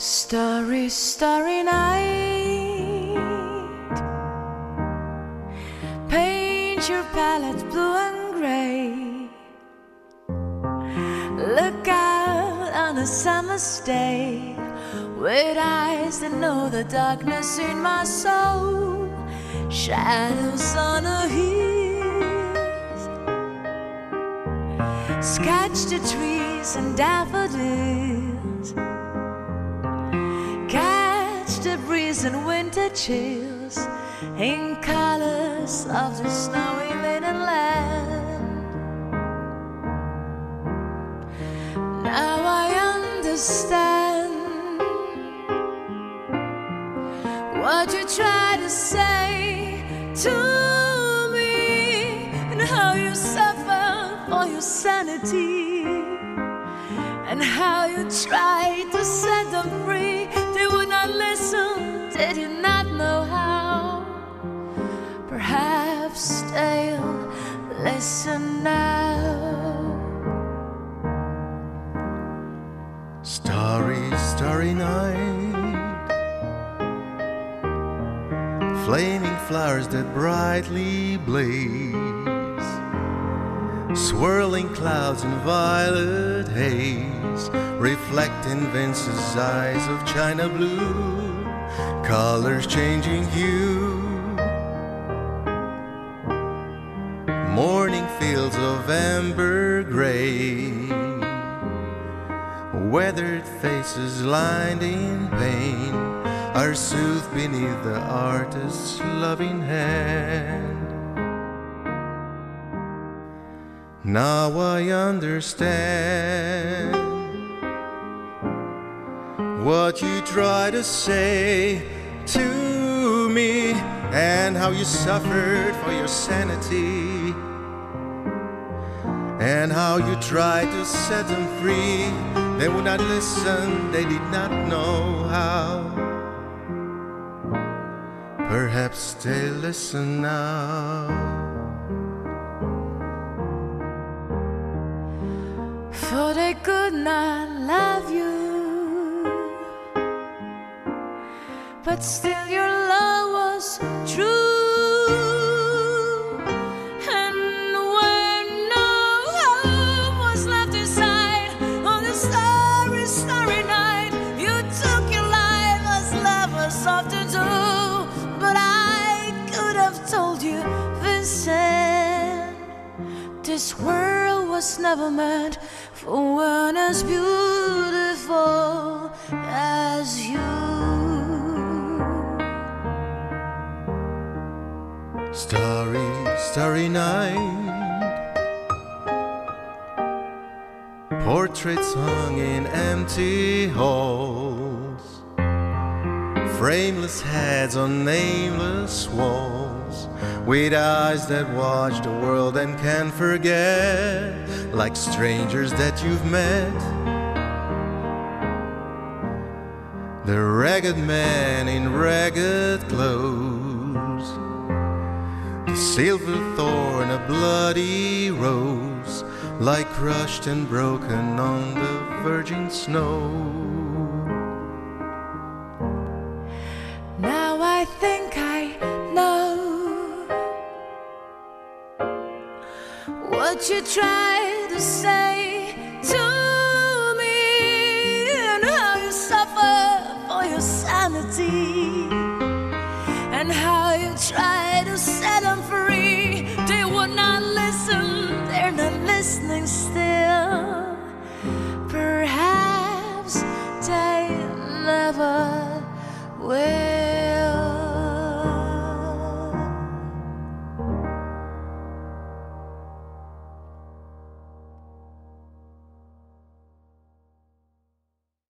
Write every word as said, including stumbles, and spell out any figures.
Starry, starry night, paint your palette blue and gray. Look out on a summer's day with eyes that know the darkness in my soul. Shadows on the hills, sketch the trees and daffodils, catch the breeze and winter chills in colors of the snowy linen land. Now I understand what you try to say to me, and how you suffer for your sanity, and how you tried to set them free. They would not listen, they did not know how. Perhaps they'll listen now. Starry, starry night, flaming flowers that brightly blaze, swirling clouds in violet haze, reflect in Vincent's eyes of china blue, colors changing hue. Morning fields of amber gray, weathered faces lined in pain are soothed beneath the artist's loving hand. Now I understand what you try to say to me, and how you suffered for your sanity, and how you tried to set them free. They would not listen, they did not know how. Perhaps they listen now. For they could not love you, but still your love was true. And when no hope was left inside on this starry, starry night, you took your life as lovers often do. But I could have told you, Vincent, this world was never meant for one as beautiful as you. Starry, starry night, portraits hung in empty halls, frameless heads on nameless walls, with eyes that watch the world and can't forget, like strangers that you've met. The ragged man in ragged clothes, the silver thorn, a bloody rose, lie crushed and broken on the virgin snow. Now I think I know what you tried to say to me, and how you suffer for your sanity, and how you tried to set them free. They would not listen, they're not listening still. Perhaps they never will.